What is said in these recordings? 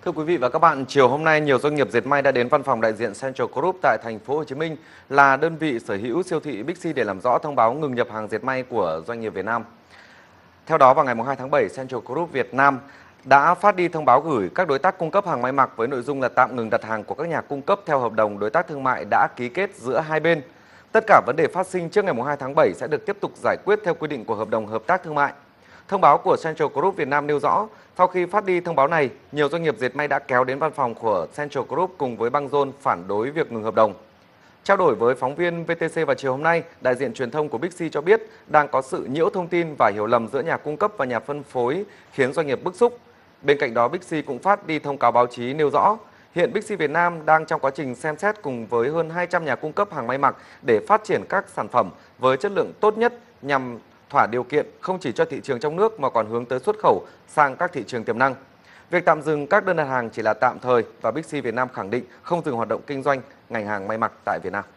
Thưa quý vị và các bạn, chiều hôm nay nhiều doanh nghiệp dệt may đã đến văn phòng đại diện Central Group tại thành phố Hồ Chí Minh là đơn vị sở hữu siêu thị Bixi để làm rõ thông báo ngừng nhập hàng dệt may của doanh nghiệp Việt Nam. Theo đó, vào ngày 2 tháng 7, Central Group Việt Nam đã phát đi thông báo gửi các đối tác cung cấp hàng may mặc với nội dung là tạm ngừng đặt hàng của các nhà cung cấp theo hợp đồng đối tác thương mại đã ký kết giữa hai bên. Tất cả vấn đề phát sinh trước ngày 2 tháng 7 sẽ được tiếp tục giải quyết theo quy định của hợp đồng hợp tác thương mại. Thông báo của Central Group Việt Nam nêu rõ, sau khi phát đi thông báo này, nhiều doanh nghiệp dệt may đã kéo đến văn phòng của Central Group cùng với băng rôn phản đối việc ngừng hợp đồng. Trao đổi với phóng viên VTC vào chiều hôm nay, đại diện truyền thông của Bixi cho biết đang có sự nhiễu thông tin và hiểu lầm giữa nhà cung cấp và nhà phân phối khiến doanh nghiệp bức xúc. Bên cạnh đó, Bixi cũng phát đi thông cáo báo chí nêu rõ, hiện Bixi Việt Nam đang trong quá trình xem xét cùng với hơn 200 nhà cung cấp hàng may mặc để phát triển các sản phẩm với chất lượng tốt nhất nhằm thỏa điều kiện không chỉ cho thị trường trong nước mà còn hướng tới xuất khẩu sang các thị trường tiềm năng. Việc tạm dừng các đơn đặt hàng chỉ là tạm thời và Bixi Việt Nam khẳng định không dừng hoạt động kinh doanh ngành hàng may mặc tại Việt Nam.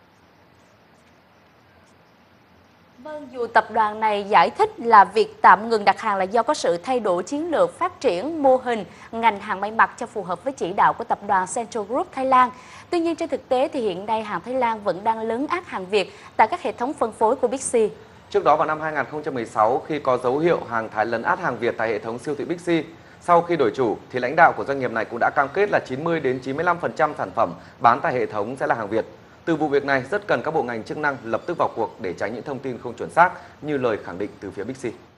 Vâng, dù tập đoàn này giải thích là việc tạm ngừng đặt hàng là do có sự thay đổi chiến lược phát triển mô hình ngành hàng may mặc cho phù hợp với chỉ đạo của tập đoàn Central Group Thái Lan. Tuy nhiên trên thực tế thì hiện nay hàng Thái Lan vẫn đang lấn át hàng Việt tại các hệ thống phân phối của Bixi. Trước đó vào năm 2016, khi có dấu hiệu hàng Thái lấn át hàng Việt tại hệ thống siêu thị Bixi, sau khi đổi chủ thì lãnh đạo của doanh nghiệp này cũng đã cam kết là 90 đến 95% sản phẩm bán tại hệ thống sẽ là hàng Việt. Từ vụ việc này rất cần các bộ ngành chức năng lập tức vào cuộc để tránh những thông tin không chuẩn xác như lời khẳng định từ phía Bixi.